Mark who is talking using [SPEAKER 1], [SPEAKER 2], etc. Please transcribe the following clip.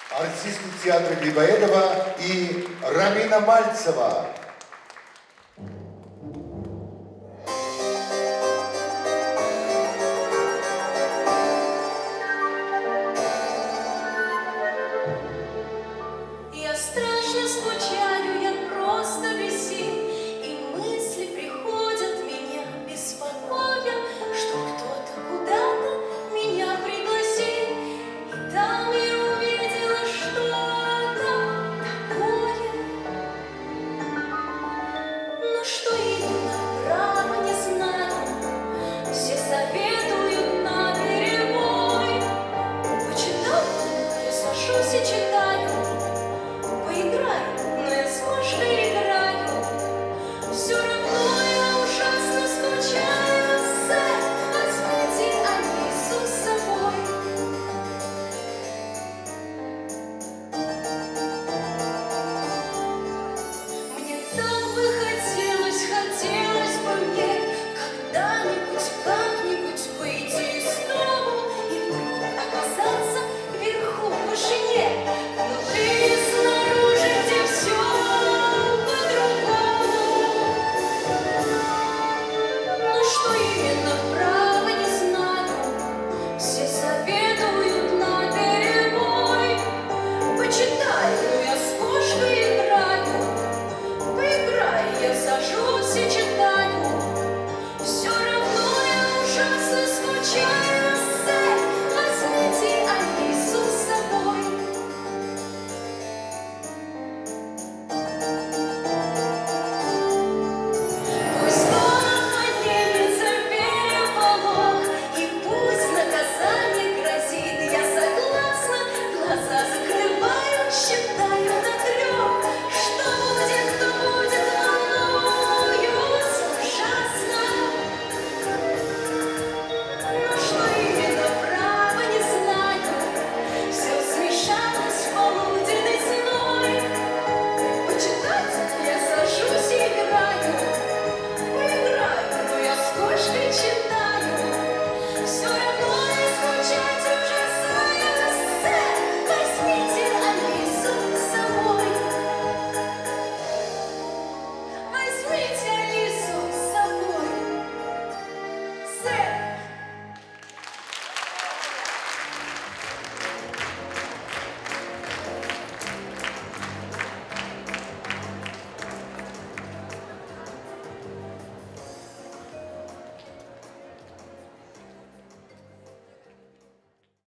[SPEAKER 1] артисту театра Грибоедова и Рамина Мальцева.
[SPEAKER 2] Я страшно скучаю, я просто бессилен, и мысли приходят меня беспокоя, что кто-то куда-то меня пригласил, и там я увидела что-то такое. Но что именно, право не знаю, все советуют наперебой. Почитать я сажусь и читаю.